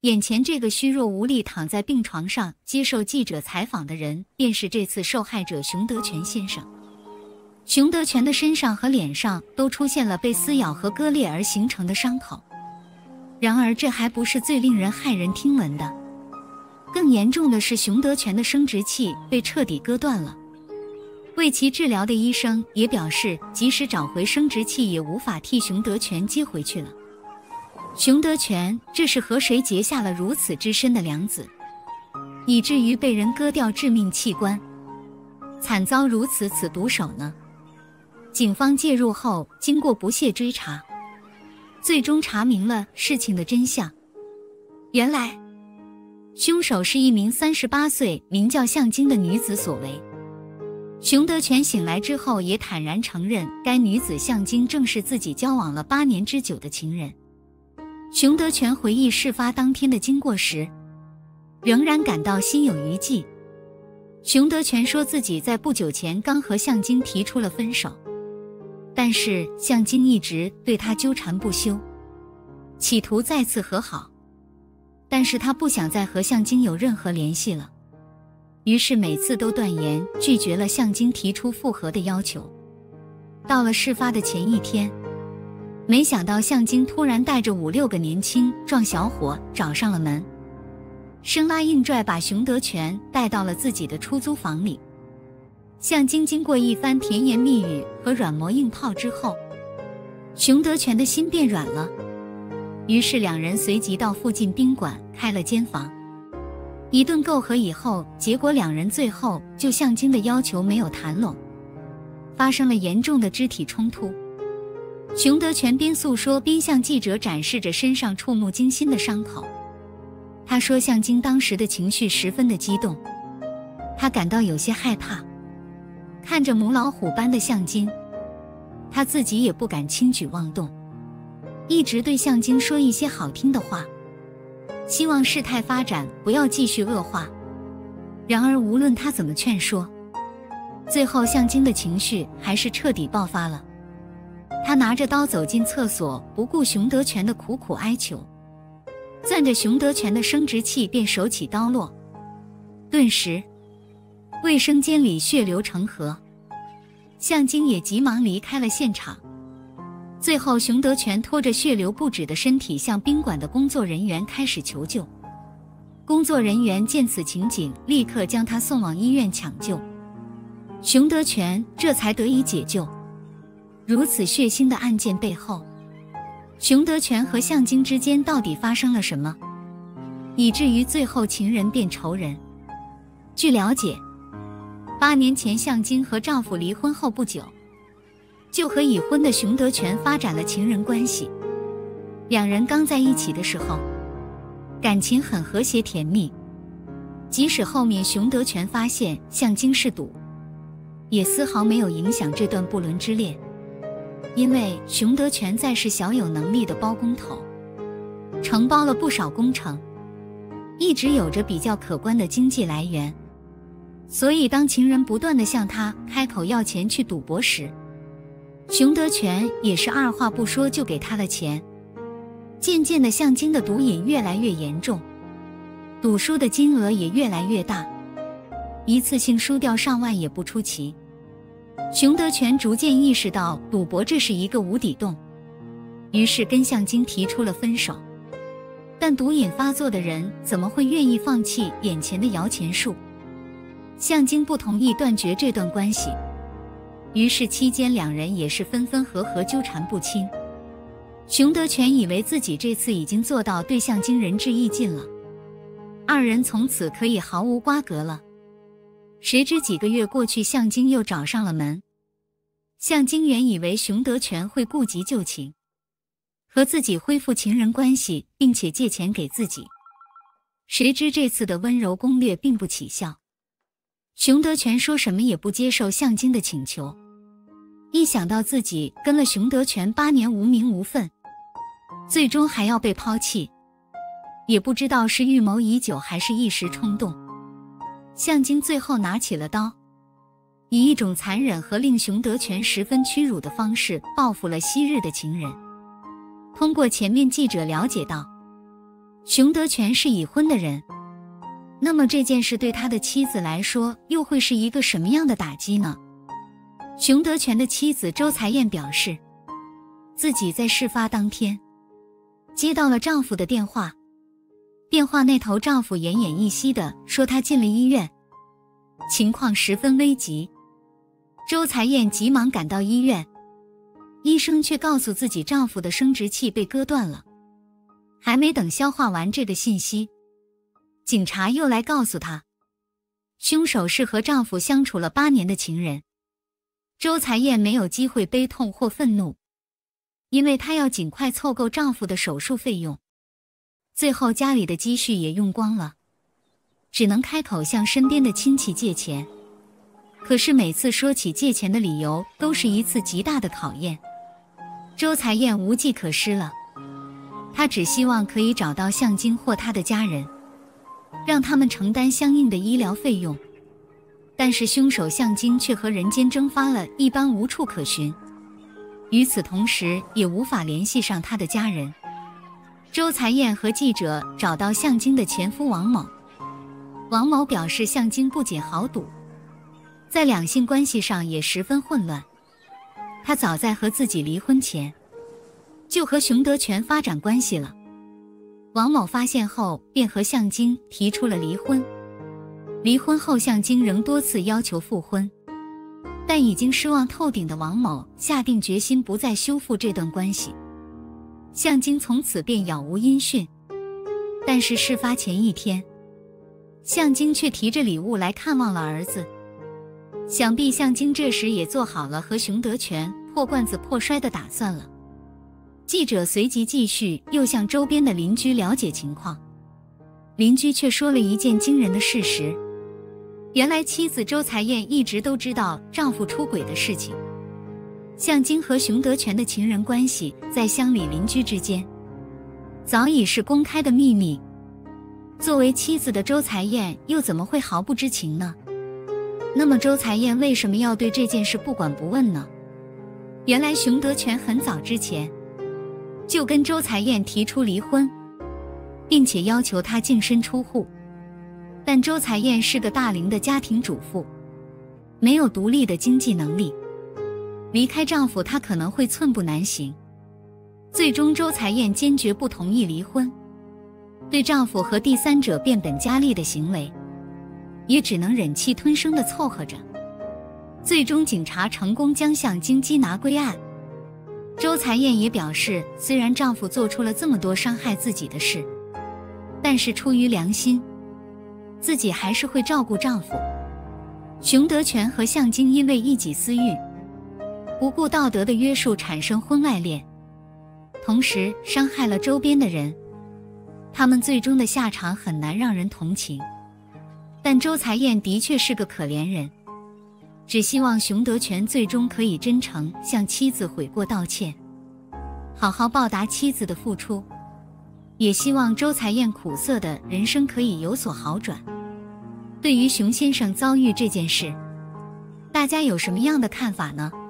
眼前这个虚弱无力躺在病床上接受记者采访的人，便是这次受害者熊德全先生。熊德全的身上和脸上都出现了被撕咬和割裂而形成的伤口。然而这还不是最令人骇人听闻的，更严重的是熊德全的生殖器被彻底割断了。为其治疗的医生也表示，即使找回生殖器也无法替熊德全接回去了。熊德全这是和谁结下了如此之深的梁子，以至于被人割掉致命器官，惨遭如此毒手呢？警方介入后，经过不懈追查，最终查明了事情的真相。原来，凶手是一名38岁名叫向京的女子所为。熊德全醒来之后也坦然承认，该女子向京正是自己交往了8年之久的情人。熊德全回忆事发当天的经过时，仍然感到心有余悸。熊德全说自己在不久前刚和向京提出了分手，但是向京一直对他纠缠不休，企图再次和好，但是他不想再和向京有任何联系了，于是每次都断言拒绝了向京提出复合的要求。到了事发的前一天，没想到向京突然带着5-6个年轻壮小伙找上了门，生拉硬拽把熊德全带到了自己的出租房里。向京经过一番甜言蜜语和软磨硬泡之后，熊德全的心变软了，于是两人随即到附近宾馆开了间房。一顿媾和以后，结果两人最后就向京的要求没有谈拢，发生了严重的肢体冲突。熊德全边诉说边向记者展示着身上触目惊心的伤口。他说向京当时的情绪十分的激动，他感到有些害怕，看着母老虎般的向京，他自己也不敢轻举妄动，一直对向京说一些好听的话，希望事态发展不要继续恶化。然而无论他怎么劝说，最后向京的情绪还是彻底爆发了。他拿着刀走进厕所，不顾熊德全的苦苦哀求，攥着熊德全的生殖器便手起刀落。顿时卫生间里血流成河，向京也急忙离开了现场。最后熊德全拖着血流不止的身体向宾馆的工作人员开始求救。工作人员见此情景，立刻将他送往医院抢救，熊德全这才得以解救。如此血腥的案件背后，熊德全和向京之间到底发生了什么，以至于最后情人变仇人？据了解，8年前向京和丈夫离婚后不久，就和已婚的熊德全发展了情人关系。两人刚在一起的时候，感情很和谐甜蜜，即使后面熊德全发现向京是赌，也丝毫没有影响这段不伦之恋。因为熊德全在是小有能力的包工头，承包了不少工程，一直有着比较可观的经济来源，所以当情人不断地向他开口要钱去赌博时，熊德全也是二话不说就给他了钱。渐渐的，向京的毒瘾越来越严重，赌输的金额也越来越大，一次性输掉上万也不出奇。熊德全逐渐意识到赌博这是一个无底洞，于是跟向京提出了分手。但毒瘾发作的人怎么会愿意放弃眼前的摇钱树？向京不同意断绝这段关系，于是期间两人也是分分合合，纠缠不清。熊德全以为自己这次已经做到对向京仁至义尽了，二人从此可以毫无瓜葛了。谁知几个月过去，向京又找上了门。向京原以为熊德全会顾及旧情，和自己恢复情人关系，并且借钱给自己，谁知这次的温柔攻略并不起效。熊德全说什么也不接受向京的请求，一想到自己跟了熊德全8年无名无分，最终还要被抛弃，也不知道是预谋已久还是一时冲动，向京最后拿起了刀，以一种残忍和令熊德全十分屈辱的方式报复了昔日的情人。通过前面记者了解到， 熊德全是已婚的人，那么这件事对他的妻子来说又会是一个什么样的打击呢？熊德全的妻子周才燕表示，自己在事发当天接到了丈夫的电话，电话那头丈夫奄奄一息地说他进了医院，情况十分危急。周才燕急忙赶到医院，医生却告诉自己丈夫的生殖器被割断了。还没等消化完这个信息，警察又来告诉她，凶手是和丈夫相处了8年的情人。周才燕没有机会悲痛或愤怒，因为她要尽快凑够丈夫的手术费用。最后家里的积蓄也用光了，只能开口向身边的亲戚借钱。可是每次说起借钱的理由，都是一次极大的考验。周才燕无计可施了，她只希望可以找到向京或他的家人，让他们承担相应的医疗费用。但是凶手向京却和人间蒸发了，一般无处可寻。与此同时，也无法联系上他的家人。周才燕和记者找到向京的前夫王某，王某表示向京不仅豪赌，在两性关系上也十分混乱。他早在和自己离婚前就和熊德全发展关系了。王某发现后便和向京提出了离婚。离婚后向京仍多次要求复婚，但已经失望透顶的王某下定决心不再修复这段关系。向京从此便杳无音讯。但是事发前一天，向京却提着礼物来看望了儿子。想必向京这时也做好了和熊德全破罐子破摔的打算了。记者随即继续又向周边的邻居了解情况，邻居却说了一件惊人的事实。原来妻子周才燕一直都知道丈夫出轨的事情。向京和熊德全的情人关系在乡里邻居之间早已是公开的秘密，作为妻子的周才燕又怎么会毫不知情呢？那么周才燕为什么要对这件事不管不问呢？原来熊德全很早之前就跟周才燕提出离婚，并且要求她净身出户。但周才燕是个大龄的家庭主妇，没有独立的经济能力，离开丈夫她可能会寸步难行。最终周才燕坚决不同意离婚，对丈夫和第三者变本加厉的行为也只能忍气吞声地凑合着。最终警察成功将向京缉拿归案。周才燕也表示，虽然丈夫做出了这么多伤害自己的事，但是出于良心，自己还是会照顾丈夫。熊德全和向京因为一己私欲，不顾道德的约束产生婚外恋，同时伤害了周边的人，他们最终的下场很难让人同情。但周才燕的确是个可怜人，只希望熊德全最终可以真诚向妻子悔过道歉，好好报答妻子的付出，也希望周才燕苦涩的人生可以有所好转。对于熊先生遭遇这件事，大家有什么样的看法呢？